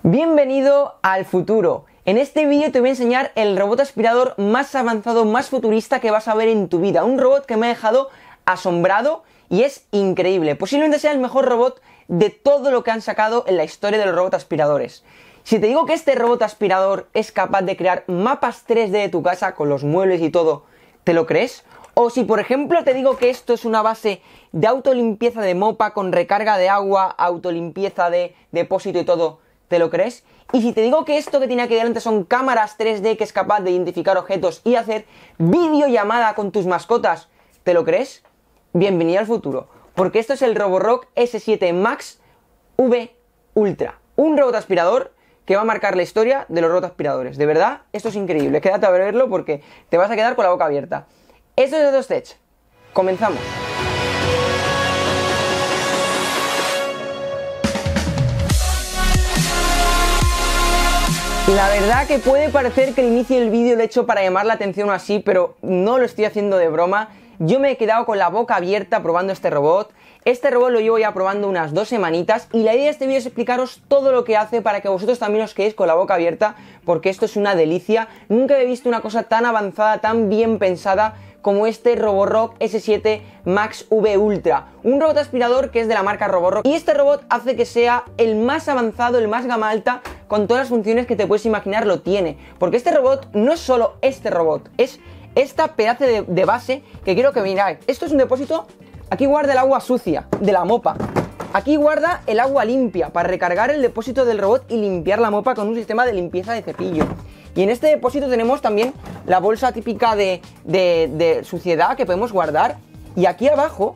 Bienvenido al futuro. En este vídeo te voy a enseñar el robot aspirador más avanzado, más futurista que vas a ver en tu vida. Un robot que me ha dejado asombrado y es increíble. Posiblemente sea el mejor robot de todo lo que han sacado en la historia de los robots aspiradores. Si te digo que este robot aspirador es capaz de crear mapas 3D de tu casa con los muebles y todo, ¿te lo crees? O si por ejemplo te digo que esto es una base de autolimpieza de mopa con recarga de agua, autolimpieza de depósito y todo, ¿te lo crees? Y si te digo que esto que tiene aquí delante son cámaras 3D que es capaz de identificar objetos y hacer videollamada con tus mascotas, ¿te lo crees? Bienvenido al futuro, porque esto es el Roborock S7 Max V Ultra, un robot aspirador que va a marcar la historia de los robots aspiradores. De verdad, esto es increíble, quédate a verlo porque te vas a quedar con la boca abierta. Esto es de DosTech. Comenzamos. La verdad que puede parecer que el inicio del vídeo lo he hecho para llamar la atención o así, pero no lo estoy haciendo de broma. Yo me he quedado con la boca abierta probando este robot. Este robot lo llevo ya probando unas 2 semanitas y la idea de este vídeo es explicaros todo lo que hace para que vosotros también os quedéis con la boca abierta, porque esto es una delicia. Nunca he visto una cosa tan avanzada, tan bien pensada como este Roborock S7 Max V Ultra, un robot aspirador que es de la marca Roborock, y este robot hace que sea el más avanzado, el más gama alta, con todas las funciones que te puedes imaginar lo tiene, porque este robot no es solo este robot, es esta pedazo de base que quiero que miráis. Esto es un depósito, aquí guarda el agua sucia de la mopa, aquí guarda el agua limpia para recargar el depósito del robot y limpiar la mopa con un sistema de limpieza de cepillo. Y en este depósito tenemos también la bolsa típica de suciedad que podemos guardar. Y aquí abajo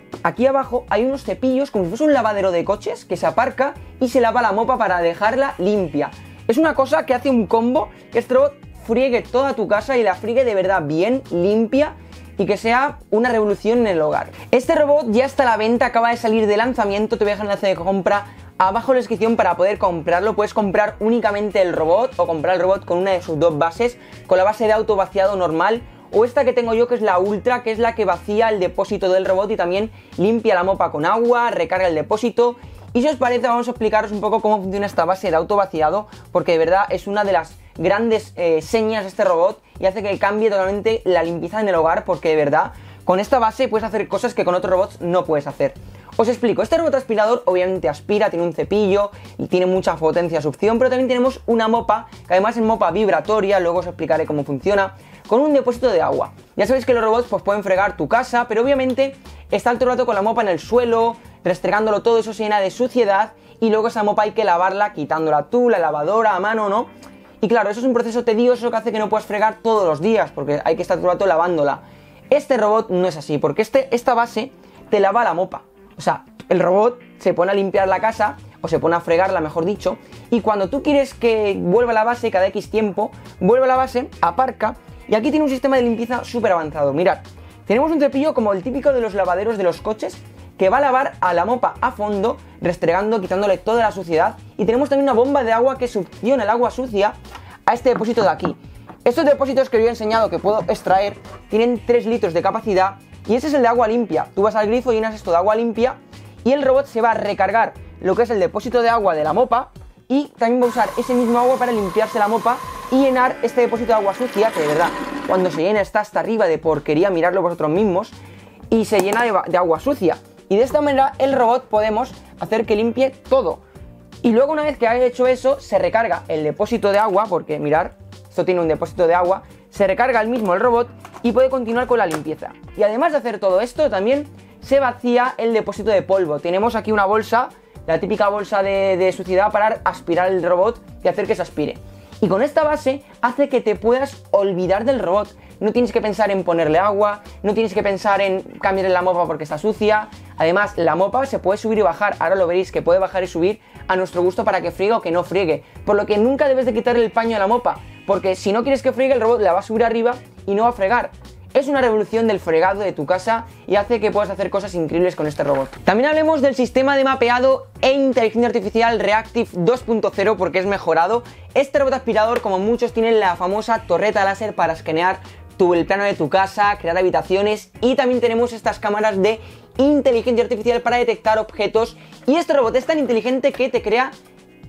hay unos cepillos como si fuese un lavadero de coches que se aparca y se lava la mopa para dejarla limpia. Es una cosa que hace un combo, que este robot friegue toda tu casa y la friegue de verdad bien limpia y que sea una revolución en el hogar. Este robot ya está a la venta, acaba de salir de lanzamiento, te voy a dejar el enlace de compra abajo en la descripción para poder comprarlo. Puedes comprar únicamente el robot o comprar el robot con una de sus dos bases, con la base de auto vaciado normal o esta que tengo yo que es la Ultra, que es la que vacía el depósito del robot y también limpia la mopa con agua, recarga el depósito. Y si os parece vamos a explicaros un poco cómo funciona esta base de auto vaciado, porque de verdad es una de las grandes señas de este robot y hace que cambie totalmente la limpieza en el hogar, porque de verdad con esta base puedes hacer cosas que con otros robots no puedes hacer. Os explico, este robot aspirador obviamente aspira, tiene un cepillo y tiene mucha potencia de succión, pero también tenemos una mopa, que además es mopa vibratoria, luego os explicaré cómo funciona, con un depósito de agua. Ya sabéis que los robots pues pueden fregar tu casa, pero obviamente está todo el rato con la mopa en el suelo, restregándolo todo, eso se llena de suciedad y luego esa mopa hay que lavarla quitándola tú, la lavadora, a mano, ¿no? Y claro, eso es un proceso tedioso que hace que no puedas fregar todos los días, porque hay que estar todo el rato lavándola. Este robot no es así, porque esta base te lava la mopa. O sea, el robot se pone a limpiar la casa, o se pone a fregarla, mejor dicho, y cuando tú quieres que vuelva a la base cada X tiempo, vuelve a la base, aparca, y aquí tiene un sistema de limpieza súper avanzado. Mirad, tenemos un cepillo como el típico de los lavaderos de los coches, que va a lavar a la mopa a fondo, restregando, quitándole toda la suciedad, y tenemos también una bomba de agua que succiona el agua sucia a este depósito de aquí. Estos depósitos que os he enseñado que puedo extraer tienen 3 litros de capacidad, y ese es el de agua limpia. Tú vas al grifo, llenas esto de agua limpia y el robot se va a recargar lo que es el depósito de agua de la mopa y también va a usar ese mismo agua para limpiarse la mopa y llenar este depósito de agua sucia, que de verdad, cuando se llena está hasta arriba de porquería, miradlo vosotros mismos, y se llena de agua sucia. Y de esta manera el robot podemos hacer que limpie todo. Y luego una vez que haya hecho eso, se recarga el depósito de agua, porque mirad, esto tiene un depósito de agua, se recarga el mismo el robot y puede continuar con la limpieza. Y además de hacer todo esto, también se vacía el depósito de polvo. Tenemos aquí una bolsa, la típica bolsa de suciedad para aspirar el robot y hacer que se aspire. Y con esta base hace que te puedas olvidar del robot. No tienes que pensar en ponerle agua, no tienes que pensar en cambiarle la mopa porque está sucia. Además, la mopa se puede subir y bajar, ahora lo veréis que puede bajar y subir a nuestro gusto para que friegue o que no friegue. Por lo que nunca debes de quitarle el paño a la mopa, porque si no quieres que friegue el robot la va a subir arriba y no va a fregar. Es una revolución del fregado de tu casa y hace que puedas hacer cosas increíbles con este robot. También hablemos del sistema de mapeado e inteligencia artificial Reactive 2.0 porque es mejorado. Este robot aspirador, como muchos, tiene la famosa torreta láser para escanear el plano de tu casa, crear habitaciones, y también tenemos estas cámaras de inteligencia artificial para detectar objetos. Y este robot es tan inteligente que te crea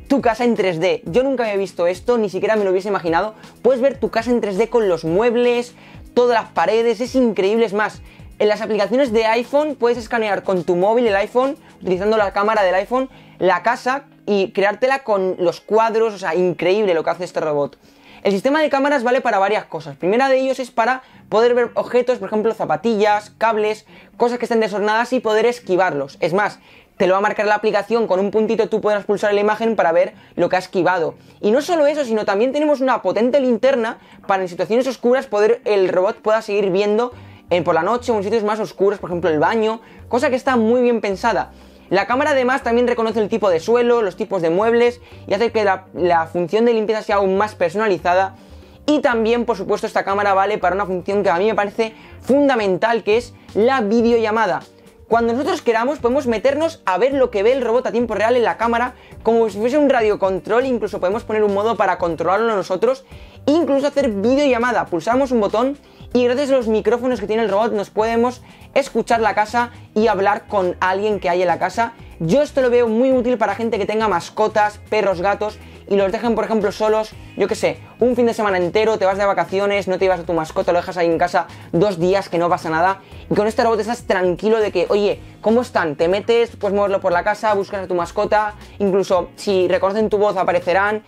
tu casa en 3D. Yo nunca había visto esto, ni siquiera me lo hubiese imaginado. Puedes ver tu casa en 3D con los muebles, todas las paredes, es increíble. Es más, en las aplicaciones de iPhone puedes escanear con tu móvil, el iPhone, utilizando la cámara del iPhone, la casa y creártela con los cuadros. O sea, increíble lo que hace este robot. El sistema de cámaras vale para varias cosas. Primera de ellos es para poder ver objetos, por ejemplo, zapatillas, cables, cosas que estén desordenadas y poder esquivarlos. Es más, te lo va a marcar la aplicación con un puntito, tú podrás pulsar la imagen para ver lo que has esquivado. Y no solo eso, sino también tenemos una potente linterna para en situaciones oscuras el robot pueda seguir viendo por la noche o en sitios más oscuros, por ejemplo el baño, cosa que está muy bien pensada. La cámara además también reconoce el tipo de suelo, los tipos de muebles y hace que la función de limpieza sea aún más personalizada. Y también, por supuesto, esta cámara vale para una función que a mí me parece fundamental, que es la videollamada. Cuando nosotros queramos podemos meternos a ver lo que ve el robot a tiempo real en la cámara, como si fuese un radiocontrol. Incluso podemos poner un modo para controlarlo nosotros, incluso hacer videollamada. Pulsamos un botón y gracias a los micrófonos que tiene el robot nos podemos escuchar la casa y hablar con alguien que hay en la casa. Yo esto lo veo muy útil para gente que tenga mascotas, perros, gatos y los dejen, por ejemplo, solos, yo que sé, un fin de semana entero, te vas de vacaciones, no te llevas a tu mascota, lo dejas ahí en casa 2 días que no pasa nada, y con este robot estás tranquilo de que, oye, ¿cómo están? Te metes, puedes moverlo por la casa, buscas a tu mascota, incluso si reconocen tu voz aparecerán,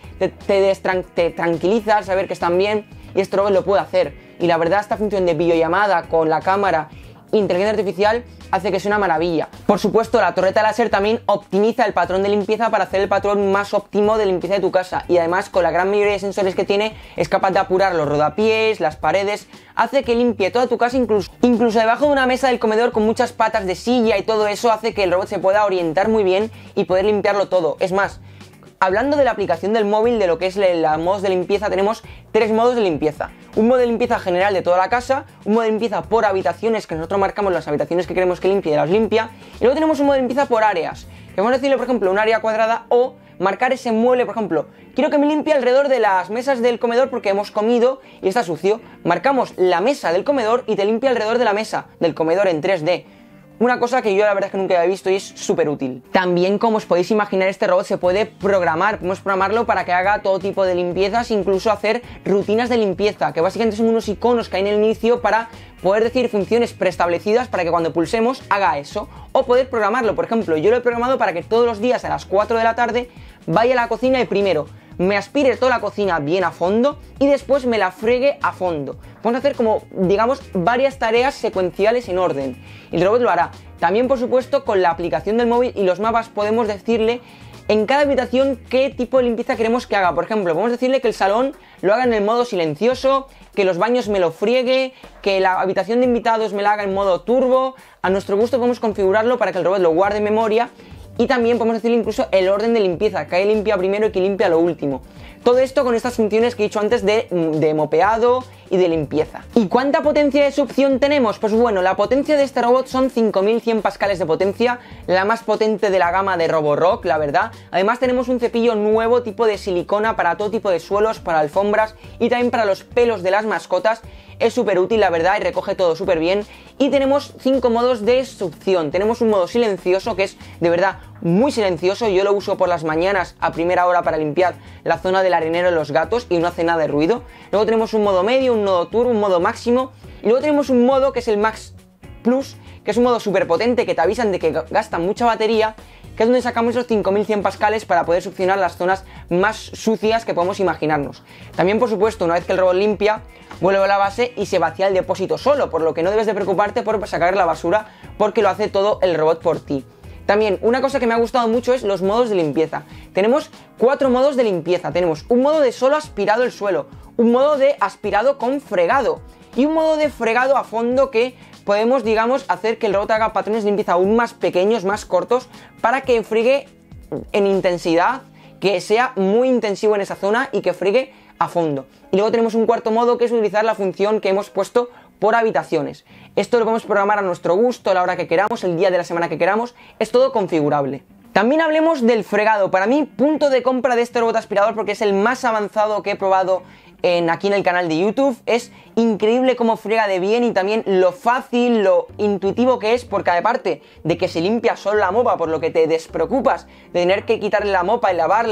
te tranquilizas, saber que están bien, y este robot lo puede hacer. Y la verdad, esta función de videollamada con la cámara, inteligencia artificial, hace que sea una maravilla. Por supuesto, la torreta láser también optimiza el patrón de limpieza para hacer el patrón más óptimo de limpieza de tu casa, y además con la gran mayoría de sensores que tiene es capaz de apurar los rodapiés, las paredes, hace que limpie toda tu casa, incluso debajo de una mesa del comedor con muchas patas de silla y todo eso hace que el robot se pueda orientar muy bien y poder limpiarlo todo. Es más, hablando de la aplicación del móvil, de lo que es los modos de limpieza, tenemos 3 modos de limpieza. Un modo de limpieza general de toda la casa, un modo de limpieza por habitaciones, que nosotros marcamos las habitaciones que queremos que limpie y las limpia, y luego tenemos un modo de limpieza por áreas, que vamos a decirle, por ejemplo, un área cuadrada, o marcar ese mueble, por ejemplo, quiero que me limpie alrededor de las mesas del comedor porque hemos comido y está sucio. Marcamos la mesa del comedor y te limpia alrededor de la mesa del comedor en 3D. Una cosa que yo la verdad es que nunca había visto y es súper útil. También, como os podéis imaginar, este robot se puede programar. Podemos programarlo para que haga todo tipo de limpiezas, incluso hacer rutinas de limpieza, que básicamente son unos iconos que hay en el inicio para poder decir funciones preestablecidas para que cuando pulsemos haga eso. O poder programarlo, por ejemplo, yo lo he programado para que todos los días a las 4 de la tarde vaya a la cocina y primero me aspire toda la cocina bien a fondo y después me la friegue a fondo. Vamos a hacer como, digamos, varias tareas secuenciales en orden. Y el robot lo hará. También, por supuesto, con la aplicación del móvil y los mapas podemos decirle en cada habitación qué tipo de limpieza queremos que haga. Por ejemplo, podemos decirle que el salón lo haga en el modo silencioso, que los baños me lo friegue, que la habitación de invitados me la haga en modo turbo. A nuestro gusto podemos configurarlo para que el robot lo guarde en memoria. Y también podemos decirle incluso el orden de limpieza, que limpia primero y que limpia lo último. Todo esto con estas funciones que he dicho antes de mopeado y de limpieza. ¿Y cuánta potencia de succión tenemos? Pues bueno, la potencia de este robot son 5100 pascales de potencia, la más potente de la gama de Roborock, la verdad. Además tenemos un cepillo nuevo tipo de silicona para todo tipo de suelos, para alfombras y también para los pelos de las mascotas. Es súper útil, la verdad, y recoge todo súper bien. Y tenemos 5 modos de succión. Tenemos un modo silencioso, que es de verdad muy silencioso. Yo lo uso por las mañanas a primera hora para limpiar la zona del arenero de los gatos y no hace nada de ruido. Luego tenemos un modo medio, un modo turbo, un modo máximo. Y luego tenemos un modo que es el Max Plus, que es un modo súper potente que te avisan de que gasta mucha batería, que es donde sacamos esos 5100 pascales para poder succionar las zonas más sucias que podemos imaginarnos. También, por supuesto, una vez que el robot limpia, vuelve a la base y se vacía el depósito solo, por lo que no debes de preocuparte por sacar la basura porque lo hace todo el robot por ti. También, una cosa que me ha gustado mucho es los modos de limpieza. Tenemos 4 modos de limpieza. Tenemos un modo de solo aspirado el suelo, un modo de aspirado con fregado y un modo de fregado a fondo que podemos, digamos, hacer que el robot haga patrones de limpieza aún más pequeños, más cortos, para que friegue en intensidad, que sea muy intensivo en esa zona y que friegue a fondo. Y luego tenemos un cuarto modo que es utilizar la función que hemos puesto por habitaciones. Esto lo podemos programar a nuestro gusto, a la hora que queramos, el día de la semana que queramos, es todo configurable. También hablemos del fregado. Para mí, punto de compra de este robot aspirador porque es el más avanzado que he probado aquí en el canal de YouTube. Es increíble cómo friega de bien y también lo fácil, lo intuitivo que es, porque aparte de que se limpia solo la mopa, por lo que te despreocupas de tener que quitarle la mopa y lavarla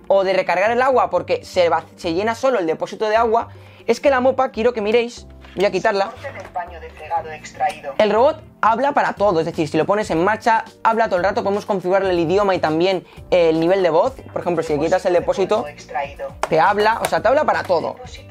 o de recargar el agua porque se llena solo el depósito de agua, es que la mopa, quiero que miréis, voy a quitarla. El robot habla para todo, es decir, si lo pones en marcha, habla todo el rato, podemos configurarle el idioma y también el nivel de voz. Por ejemplo, si le quitas el depósito, te habla, o sea, te habla para todo.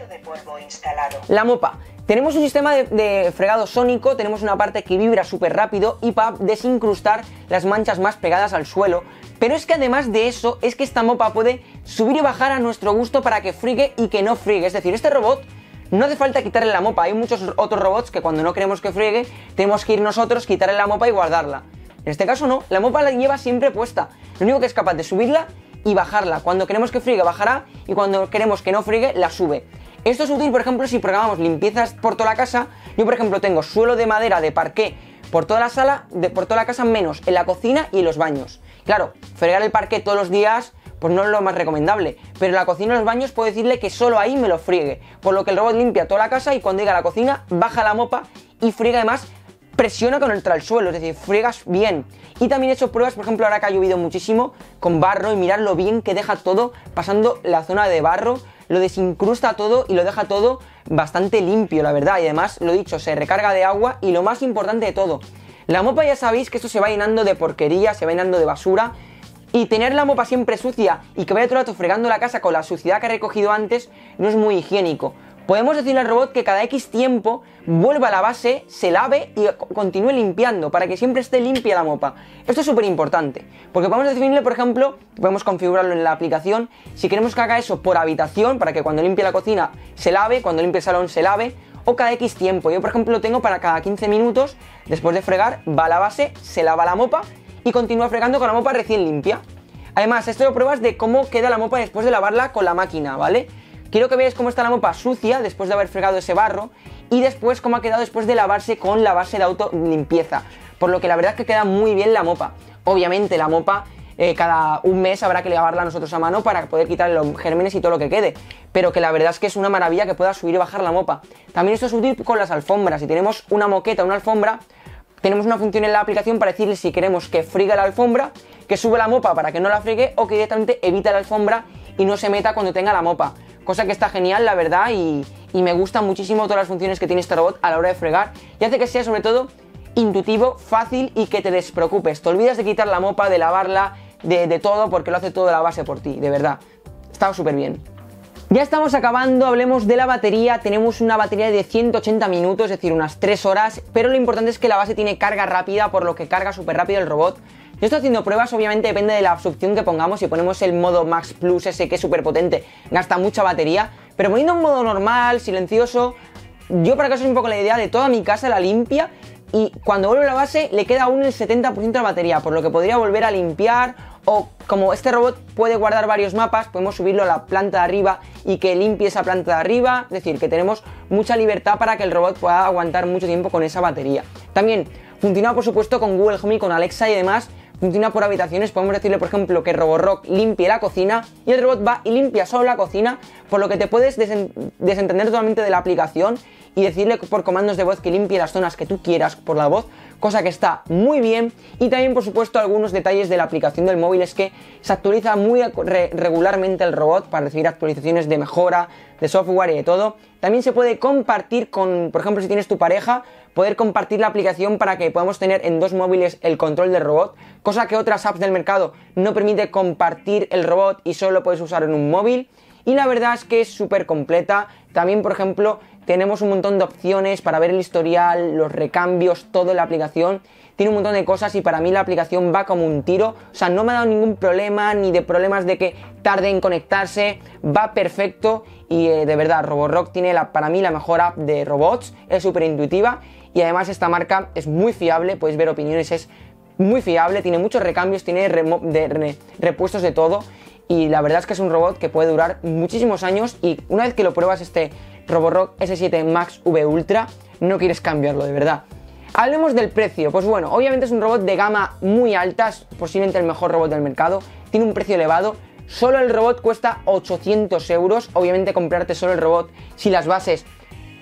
La mopa. Tenemos un sistema de fregado sónico, tenemos una parte que vibra súper rápido y para desincrustar las manchas más pegadas al suelo. Pero es que además de eso, es que esta mopa puede subir y bajar a nuestro gusto para que friegue y que no friegue. Es decir, este robot no hace falta quitarle la mopa. Hay muchos otros robots que cuando no queremos que friegue, tenemos que ir nosotros, quitarle la mopa y guardarla. En este caso no, la mopa la lleva siempre puesta. Lo único que es capaz de subirla y bajarla. Cuando queremos que friegue, bajará, y cuando queremos que no friegue, la sube. Esto es útil, por ejemplo, si programamos limpiezas por toda la casa. Yo, por ejemplo, tengo suelo de madera de parqué por toda la sala, por toda la casa, menos en la cocina y en los baños. Claro, fregar el parqué todos los días, pues no es lo más recomendable. Pero en la cocina y los baños puedo decirle que solo ahí me lo friegue. Por lo que el robot limpia toda la casa y cuando llega a la cocina, baja la mopa y friega, además presiona contra el suelo, es decir, friegas bien. Y también he hecho pruebas, por ejemplo, ahora que ha llovido muchísimo, con barro, y mirad lo bien que deja todo, pasando la zona de barro, lo desincrusta todo y lo deja todo bastante limpio, la verdad. Y además, lo dicho, se recarga de agua y lo más importante de todo, la mopa, ya sabéis que esto se va llenando de porquería, se va llenando de basura, y tener la mopa siempre sucia y que vaya todo el rato fregando la casa con la suciedad que ha recogido antes no es muy higiénico. Podemos decirle al robot que cada X tiempo vuelva a la base, se lave y continúe limpiando para que siempre esté limpia la mopa. Esto es súper importante, porque podemos definirle, por ejemplo, podemos configurarlo en la aplicación, si queremos que haga eso por habitación, para que cuando limpie la cocina se lave, cuando limpie el salón se lave, o cada X tiempo. Yo, por ejemplo, lo tengo para cada 15 minutos, después de fregar, va a la base, se lava la mopa y continúa fregando con la mopa recién limpia. Además, esto lo pruebas de cómo queda la mopa después de lavarla con la máquina, ¿vale? Quiero que veáis cómo está la mopa sucia después de haber fregado ese barro y después cómo ha quedado después de lavarse con la base de auto limpieza. Por lo que la verdad es que queda muy bien la mopa. Obviamente la mopa cada un mes habrá que lavarla nosotros a mano para poder quitar los gérmenes y todo lo que quede. Pero que la verdad es que es una maravilla que pueda subir y bajar la mopa. También esto es útil con las alfombras. Si tenemos una moqueta o una alfombra, tenemos una función en la aplicación para decirle si queremos que friegue la alfombra, que sube la mopa para que no la friegue o que directamente evite la alfombra y no se meta cuando tenga la mopa. Cosa que está genial, la verdad, y me gustan muchísimo todas las funciones que tiene este robot a la hora de fregar. Y hace que sea, sobre todo, intuitivo, fácil y que te despreocupes. Te olvidas de quitar la mopa, de lavarla, de todo, porque lo hace todo la base por ti, de verdad. Está súper bien. Ya estamos acabando, hablemos de la batería. Tenemos una batería de 180 minutos, es decir, unas 3 horas, pero lo importante es que la base tiene carga rápida, por lo que carga súper rápido el robot. Yo estoy haciendo pruebas, obviamente depende de la opción que pongamos. Si ponemos el modo Max Plus, ese que es súper potente, gasta mucha batería, pero poniendo un modo normal, silencioso, yo para que os hagáis un poco la idea, de toda mi casa la limpia y cuando vuelve a la base le queda aún el 70% de la batería, por lo que podría volver a limpiar. O como este robot puede guardar varios mapas, podemos subirlo a la planta de arriba y que limpie esa planta de arriba. Es decir, que tenemos mucha libertad para que el robot pueda aguantar mucho tiempo con esa batería. También funciona, por supuesto, con Google Home y con Alexa y demás. Funciona por habitaciones, podemos decirle, por ejemplo, que Roborock limpie la cocina y el robot va y limpia solo la cocina, por lo que te puedes desentender totalmente de la aplicación y decirle por comandos de voz que limpie las zonas que tú quieras por la voz, cosa que está muy bien. Y también, por supuesto, algunos detalles de la aplicación del móvil es que se actualiza muy regularmente el robot para recibir actualizaciones de mejora, de software y de todo. También se puede compartir con, por ejemplo, si tienes tu pareja, poder compartir la aplicación para que podamos tener en dos móviles el control del robot, cosa que otras apps del mercado no permite compartir el robot y solo puedes usar en un móvil. Y la verdad es que es súper completa. También, por ejemplo, tenemos un montón de opciones para ver el historial, los recambios, todo en la aplicación. Tiene un montón de cosas y para mí la aplicación va como un tiro. O sea, no me ha dado ningún problema, ni de problemas de que tarde en conectarse. Va perfecto y de verdad, Roborock tiene para mí la mejor app de robots. Es súper intuitiva y además esta marca es muy fiable. Podéis ver opiniones, es muy fiable. Tiene muchos recambios, tiene repuestos de todo. Y la verdad es que es un robot que puede durar muchísimos años y una vez que lo pruebas, este Roborock S7 Max V Ultra, no quieres cambiarlo, de verdad. Hablemos del precio. Pues bueno, obviamente es un robot de gama muy alta, es posiblemente el mejor robot del mercado, tiene un precio elevado. Solo el robot cuesta 800 euros. Obviamente comprarte solo el robot si las bases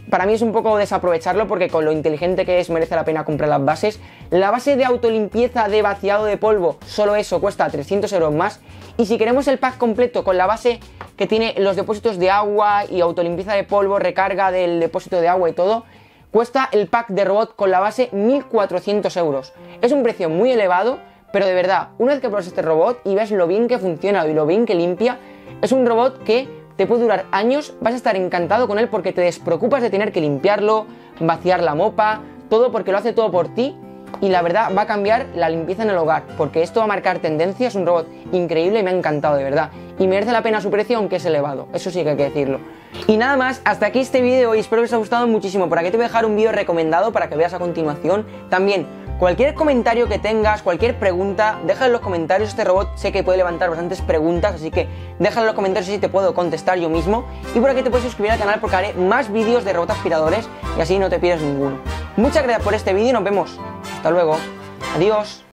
para mí es un poco desaprovecharlo porque con lo inteligente que es merece la pena comprar las bases. La base de autolimpieza de vaciado de polvo, solo eso cuesta 300 euros más. Y si queremos el pack completo con la base que tiene los depósitos de agua y autolimpieza de polvo, recarga del depósito de agua y todo, cuesta el pack de robot con la base 1400 euros. Es un precio muy elevado, pero de verdad, una vez que pruebas este robot y ves lo bien que funciona y lo bien que limpia, es un robot que te puede durar años, vas a estar encantado con él porque te despreocupas de tener que limpiarlo, vaciar la mopa, todo porque lo hace todo por ti y la verdad va a cambiar la limpieza en el hogar porque esto va a marcar tendencia, es un robot increíble y me ha encantado de verdad y merece la pena su precio aunque es elevado, eso sí que hay que decirlo. Y nada más, hasta aquí este vídeo y espero que os haya gustado muchísimo. Por aquí te voy a dejar un vídeo recomendado para que veas a continuación. También, cualquier comentario que tengas, cualquier pregunta, déjalo en los comentarios. Este robot sé que puede levantar bastantes preguntas, así que déjalo en los comentarios y te puedo contestar yo mismo. Y por aquí te puedes suscribir al canal porque haré más vídeos de robots aspiradores y así no te pierdes ninguno. Muchas gracias por este vídeo y nos vemos. Hasta luego. Adiós.